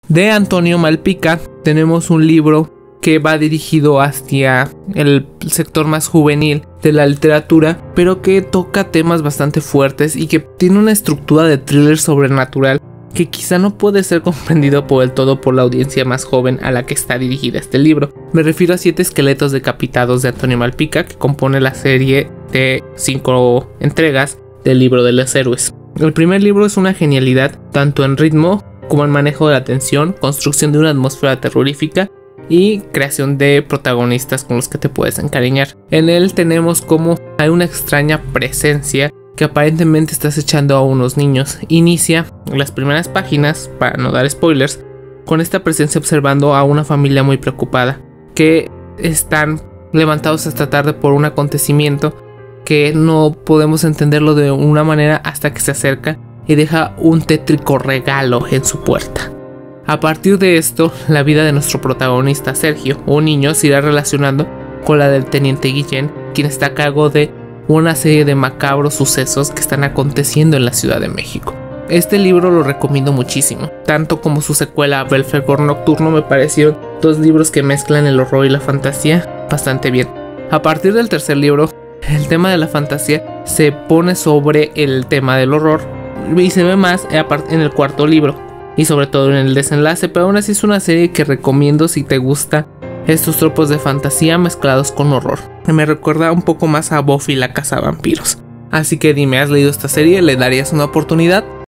De Antonio Malpica tenemos un libro que va dirigido hacia el sector más juvenil de la literatura, pero que toca temas bastante fuertes y que tiene una estructura de thriller sobrenatural que quizá no puede ser comprendido por el todo por la audiencia más joven a la que está dirigida este libro. Me refiero a 7 esqueletos decapitados de Antonio Malpica, que compone la serie de 5 entregas del libro de los héroes. El primer libro es una genialidad, tanto en ritmo como en manejo de la tensión, construcción de una atmósfera terrorífica y creación de protagonistas con los que te puedes encariñar. En él tenemos como hay una extraña presencia que aparentemente está acechando a unos niños. Inicia las primeras páginas, para no dar spoilers, con esta presencia observando a una familia muy preocupada, que están levantados esta tarde por un acontecimiento que no podemos entenderlo de una manera hasta que se acerca y deja un tétrico regalo en su puerta. A partir de esto, la vida de nuestro protagonista Sergio, un niño, se irá relacionando con la del teniente Guillén, quien está a cargo de una serie de macabros sucesos que están aconteciendo en la Ciudad de México. Este libro lo recomiendo muchísimo, tanto como su secuela Belfegor Nocturno. Me parecieron 2 libros que mezclan el horror y la fantasía bastante bien. A partir del tercer libro, el tema de la fantasía se pone sobre el tema del horror y se ve más en el cuarto libro y sobre todo en el desenlace, pero aún así es una serie que recomiendo si te gusta estos tropos de fantasía mezclados con horror. Me recuerda un poco más a Buffy la Cazavampiros. Así que dime, ¿has leído esta serie? ¿Le darías una oportunidad?